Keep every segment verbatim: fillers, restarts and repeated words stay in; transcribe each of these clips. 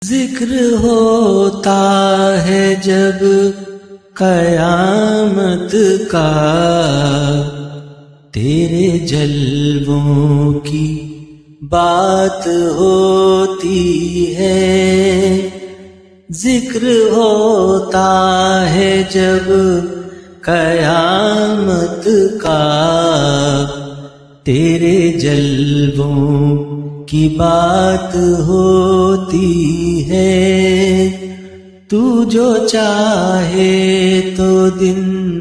जिक्र होता है जब कयामत का, तेरे जलवों की बात होती है। जिक्र होता है जब कयामत का, तेरे जलवों की बात होती है। तू जो चाहे तो दिन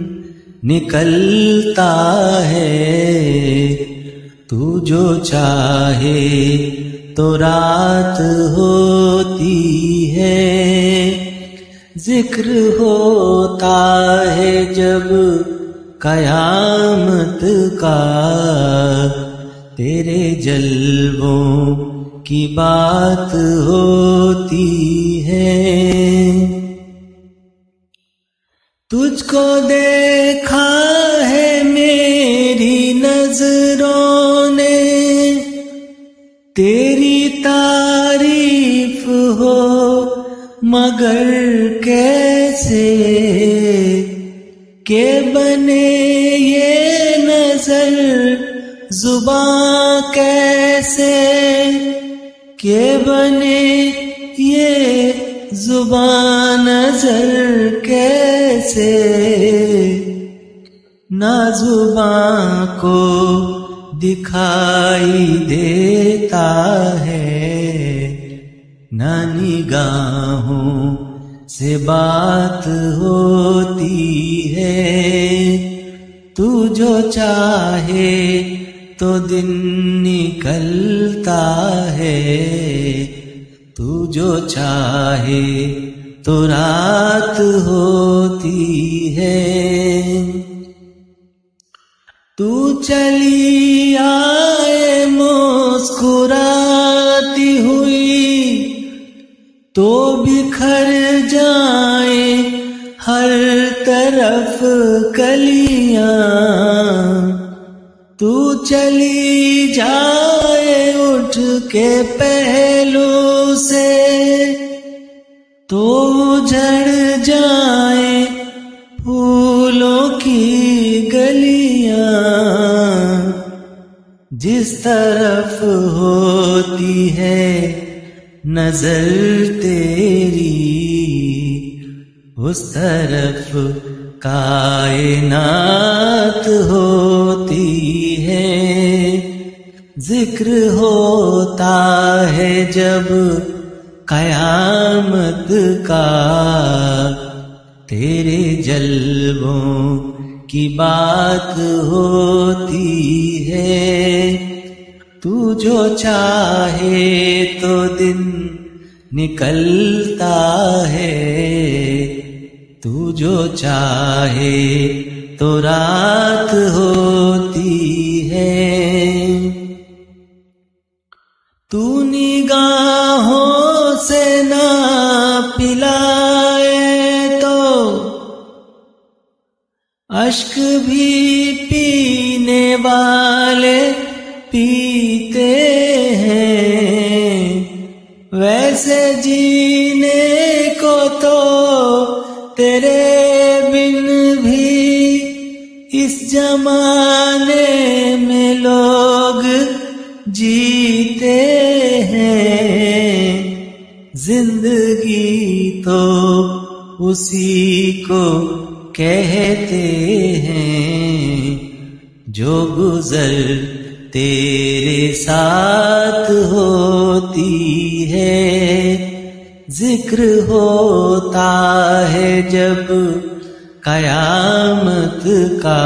निकलता है, तू जो चाहे तो रात होती है। जिक्र होता है जब कयामत का, तेरे जलवों की बात होती है। तुझको देखा है मेरी नजरों ने, तेरी तारीफ हो मगर कैसे, के बने ये नजर जुबां कैसे, के बने ये जुबां नजर कैसे। ना जुबां को दिखाई देता है, ना निगाहों से बात होती है। तू जो चाहे तो दिन निकलता है, तू जो चाहे तो रात होती है। तू चली आए मुस्कुराती हुई, तो बिखर जाए हर तरफ कलियां। तू चली जाए उठ के पहलू से, तो झड़ जाए फूलों की गलियां। जिस तरफ होती है नजर तेरी, उस तरफ कायनात होती है। जिक्र होता है जब कयामत का, तेरे जलवों की बात होती है। तू जो चाहे तो दिन निकलता है, तू जो चाहे तो रात होती है। तू निगाहों से ना पिलाए तो अश्क भी पीने वाले पीते हैं। वैसे जीने को तो तेरे बिन भी इस जमाने में लोग जीते हैं। जिंदगी तो उसी को कहते हैं जो गुजर तेरे साथ होती है। जिक्र होता है जब कयामत का,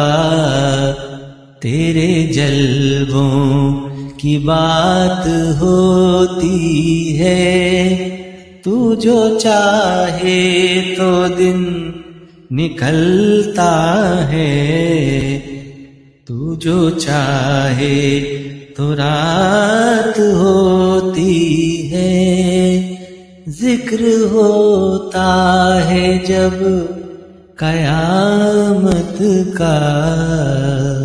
तेरे जलवों की बात होती है। तू जो चाहे तो दिन निकलता है, तू जो चाहे तो रात होती है। जिक्र होता है जब कयामत का।